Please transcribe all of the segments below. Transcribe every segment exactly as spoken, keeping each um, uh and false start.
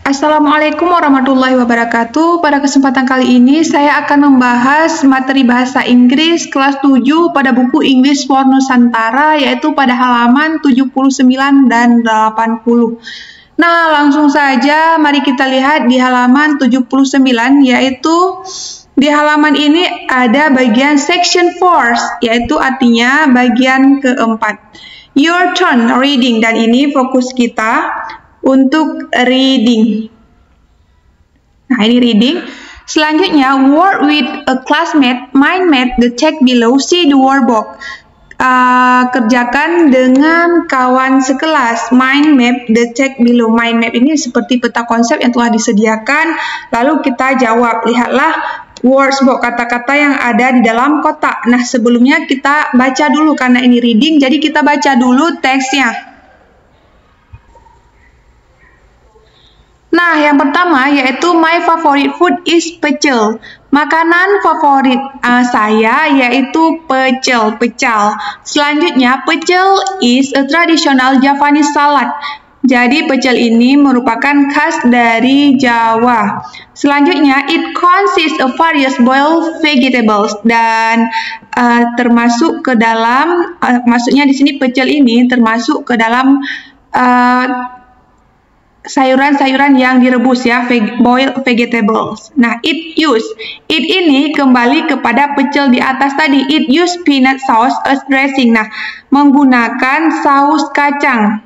Assalamualaikum warahmatullahi wabarakatuh. Pada kesempatan kali ini saya akan membahas materi bahasa Inggris kelas tujuh pada buku English for Nusantara, yaitu pada halaman tujuh puluh sembilan dan delapan puluh. Nah, langsung saja mari kita lihat di halaman tujuh puluh sembilan, yaitu di halaman ini ada bagian section four, yaitu artinya bagian keempat. Your turn reading, dan ini fokus kita untuk reading. Nah, ini reading. Selanjutnya, word with a classmate, mind map the text below, see the workbook. Uh, kerjakan dengan kawan sekelas, mind map the text below. Mind map ini seperti peta konsep yang telah disediakan, lalu kita jawab. Lihatlah workbook, kata-kata yang ada di dalam kotak. Nah, sebelumnya kita baca dulu karena ini reading, jadi kita baca dulu teksnya. Nah, yang pertama yaitu my favorite food is pecel. Makanan favorit uh, saya yaitu pecel, pecal. Selanjutnya, pecel is a traditional Javanese salad. Jadi, pecel ini merupakan khas dari Jawa. Selanjutnya, it consists of various boiled vegetables, dan uh, termasuk ke dalam, uh, maksudnya di sini pecel ini termasuk ke dalam uh, sayuran-sayuran yang direbus ya, veg boiled vegetables. Nah, it use, it ini kembali kepada pecel di atas tadi. It use peanut sauce as dressing. Nah, menggunakan saus kacang.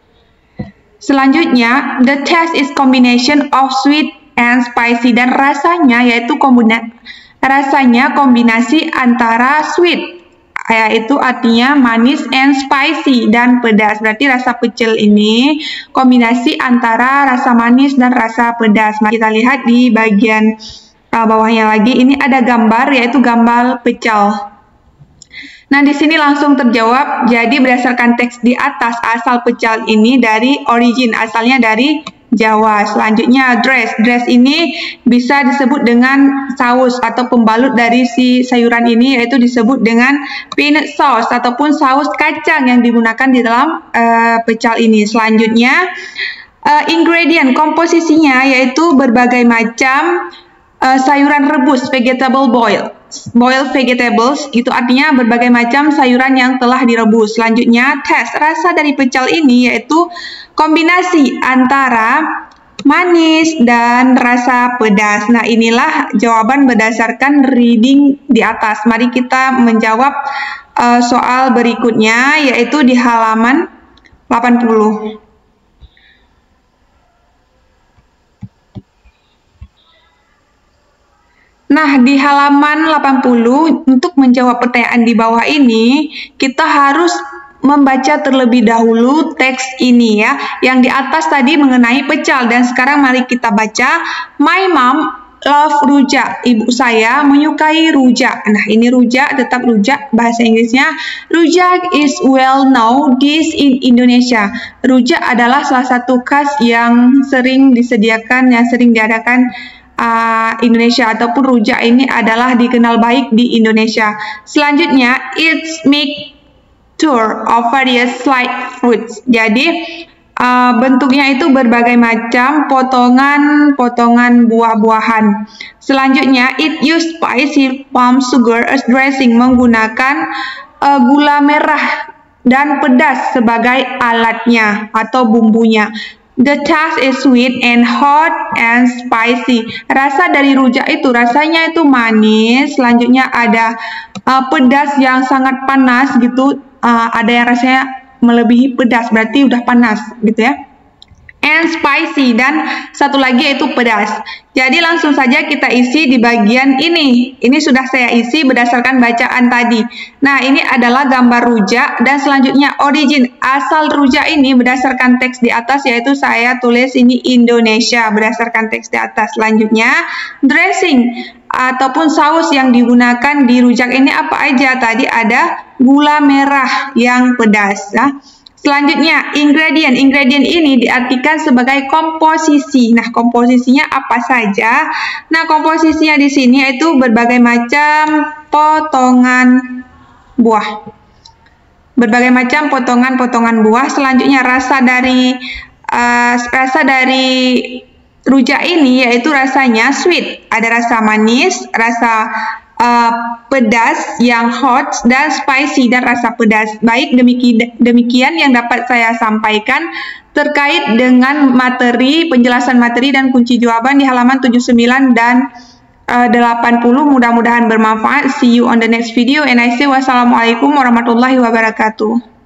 Selanjutnya, the taste is combination of sweet and spicy, dan rasanya yaitu kombina rasanya kombinasi antara sweet, yaitu artinya manis, and spicy, dan pedas. Berarti rasa pecel ini kombinasi antara rasa manis dan rasa pedas. Mari kita lihat di bagian uh, bawahnya lagi. Ini ada gambar, yaitu gambar pecel. Nah, di sini langsung terjawab. Jadi berdasarkan teks di atas, asal pecel ini dari origin, asalnya dari Jawa. Selanjutnya, dress. Dress ini bisa disebut dengan saus atau pembalut dari si sayuran ini, yaitu disebut dengan peanut sauce ataupun saus kacang yang digunakan di dalam uh, pecel ini. Selanjutnya, uh, ingredient, komposisinya yaitu berbagai macam uh, sayuran rebus, vegetable boil. Boiled vegetables itu artinya berbagai macam sayuran yang telah direbus. Selanjutnya, taste. Rasa dari pecel ini yaitu kombinasi antara manis dan rasa pedas. Nah, inilah jawaban berdasarkan reading di atas. Mari kita menjawab uh, soal berikutnya, yaitu di halaman delapan puluh. Nah, di halaman delapan puluh, untuk menjawab pertanyaan di bawah ini, kita harus membaca terlebih dahulu teks ini ya. Yang di atas tadi mengenai pecel, dan sekarang mari kita baca. My mom love rujak. Ibu saya menyukai rujak. Nah, ini rujak, tetap rujak bahasa Inggrisnya. Rujak is well known dish in Indonesia. Rujak adalah salah satu khas yang sering disediakan, yang sering diadakan Uh, Indonesia, ataupun rujak ini adalah dikenal baik di Indonesia. Selanjutnya, it's mixture of various sliced fruits. Jadi uh, bentuknya itu berbagai macam potongan-potongan buah-buahan. Selanjutnya, it use spicy palm sugar as dressing, menggunakan uh, gula merah dan pedas sebagai alatnya atau bumbunya. The taste is sweet and hot and spicy. Rasa dari rujak itu rasanya itu manis. Selanjutnya ada uh, pedas yang sangat panas gitu. Uh, ada yang rasanya melebihi pedas, berarti udah panas gitu ya. And spicy, dan satu lagi yaitu pedas. Jadi langsung saja kita isi di bagian ini. Ini sudah saya isi berdasarkan bacaan tadi. Nah, ini adalah gambar rujak, dan selanjutnya origin, asal rujak ini berdasarkan teks di atas, yaitu saya tulis ini Indonesia berdasarkan teks di atas. Selanjutnya, dressing ataupun saus yang digunakan di rujak ini apa aja? Tadi ada gula merah yang pedas ya. Selanjutnya, ingredient. Ingredient ini diartikan sebagai komposisi. Nah, komposisinya apa saja? Nah, komposisinya di sini yaitu berbagai macam potongan buah. Berbagai macam potongan-potongan buah. Selanjutnya, rasa dari uh, rasa dari rujak ini yaitu rasanya sweet. Ada rasa manis, rasa uh, pedas yang hot, dan spicy dan rasa pedas. Baik, demikian, demikian yang dapat saya sampaikan terkait dengan materi, penjelasan materi dan kunci jawaban di halaman tujuh puluh sembilan dan uh, delapan puluh. Mudah-mudahan bermanfaat. See you on the next video and I say wassalamualaikum warahmatullahi wabarakatuh.